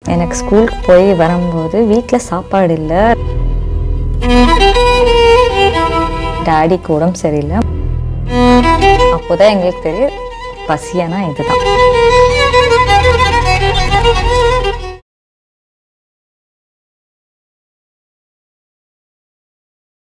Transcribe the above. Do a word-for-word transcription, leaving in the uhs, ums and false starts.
எனக்கு ஸ்கூலுக்கு போய் வரும்போது வீட்டில் சாப்பாடு இல்லை, டாடிக்கு உடம்பு சரியில்லை. அப்போதான் எங்களுக்கு தெரியும் பசியானா இதுதான்.